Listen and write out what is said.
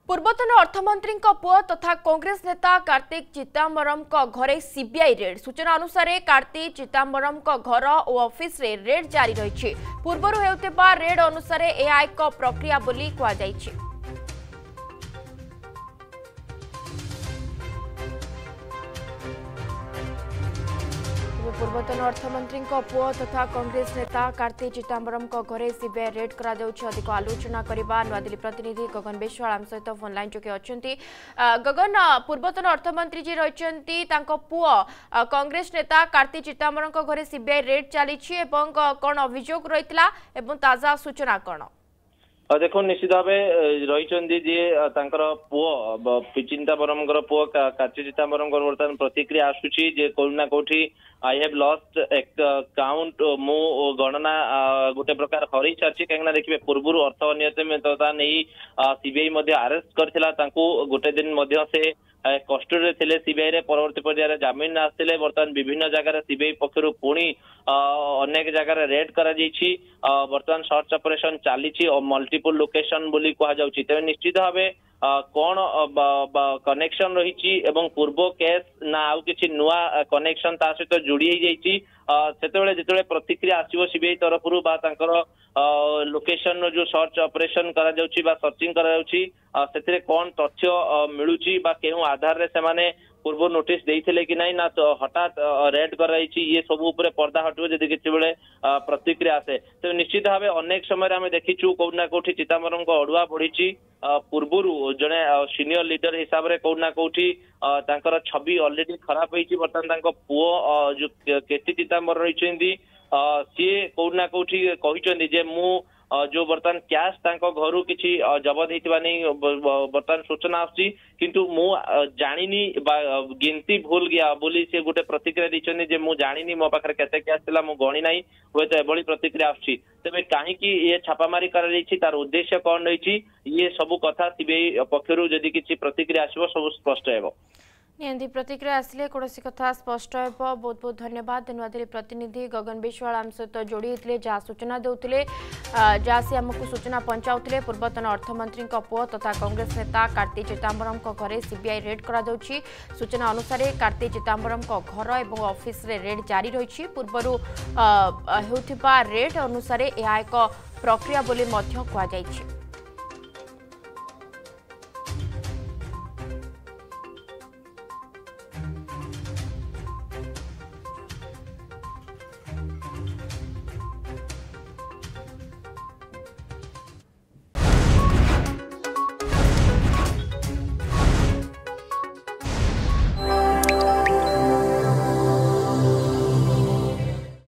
पूर्वतन अर्थमंत्री पुओ तथा कांग्रेस नेता कार्तिक चिदंबरम घरे सीबीआई रेड। सूचना अनुसार कार्तिक चिदंबरम घर और ऑफिस रे रेड जारी रही। पूर्वर हेउथिबा रेड अनुसार यह एक प्रक्रिया बोली कहुଯାଇଛି। पूर्वतन अर्थमंत्री पुओ तथा कांग्रेस नेता कार्तिक चिदंबरम घरे सीबीआई रेड करा अधिक आलोचना करने नुआदिल्ली प्रतिनिधि गगन बेश्वाल आम सहित फोन लाइन जोगे अच्छा। गगन, पूर्वतन अर्थमंत्री जी रही पुओ कांग्रेस नेता कार्तिक चिदंबरम घरे सीबीआई रेड चली कौन अभियोग रही ताजा सूचना कौन? देखो निश्चित भाव रही जी पुओ चिदंबरम पुओ कार्तिक चिदंबरम बर्तमान प्रतिक्रिया आसूची जे कोना कोठी आई हैव लॉस्ट काउंट मु गणना गोटे प्रकार हरई सारी कहीं देखिए पूर्व अर्थ अनियमितता नहीं सीबीआई अरेस्ट करथिला गोटे दिन से कस्टडी थे सीबीआई रे परवर्ती पर्यायर जमीन आसते बर्तमान विभिन्न जगह सीबीआई पक्षर पुणी अनेक जगह रेड करा बर्तमान सर्च ऑपरेशन चली मल्टीपल लोकेशन बोली कहुँ तेज निश्चित भाव कौन कनेक्शन रही पूर्व केस ना आउ किसी नुआ कनेक्शन ता सहित जोड़ी जिते प्रतिक्रिया आसो सीबीआई तरफ लोकेशन जो सर्च ऑपरेशन करा सर्चिंग करा कौन तथ्य मिलूँ केउ आधार रे से पूर्व नोटिस देते कि ना तो हठात रेड कर ये सब उपरे पर्दा हटो जदि किसी बेले प्रतिक्रिया आसे तो निश्चित भाव अनेक समय आम देखीचु कौटना कौटी चिदंबरम अड़ुआ बढ़ी पूर्व जड़े सीनियर लीडर हिसाब से कौटना कौटी छवि ऑलरेडी खराब होती बर्तमान पुओ जो केसी चिदंबर रही सी कौटना कौटी कहते मु जो बर्तमान कैश घर किसी जबत होता नहीं बर्तमान सूचना आसची किंतु मु जानी गिनती भूल गया बोली सी गोटे प्रतिक्रिया दी जे मु जानी मो पाखे केते कैश थिला मु गणी नहीं हुए तो एभली प्रतिक्रिया आसची तेज कहीं ये छापामारी कर तार उद्देश्य कौन रही ये सब कथा सीबीआई पक्षर जदि किसी प्रतिक्रिया आसो सब स्पष्ट हो नियंती प्रतिक्रिया आसिले कौन कथा स्पष्ट हो। बहुत बहुत धन्यवाद नुआदिल्ली प्रतिनिधि गगन बेश्वाल आम सहित जोड़ी होते जहाँ सूचना देते जहाँ से आमको सूचना पहुंचाते पूर्वतन अर्थमंत्री पुओ तथा कांग्रेस नेता कार्तिक चिदंबरम घरे सीबीआई रेड करा सूचना अनुसार कार्तिक चिदंबरम घर और ऑफिस रे रेड जारी रही। पूर्वर हेउथिबा रेड अनुसार यह एक प्रक्रिया बोली कहुଯାଇଛି।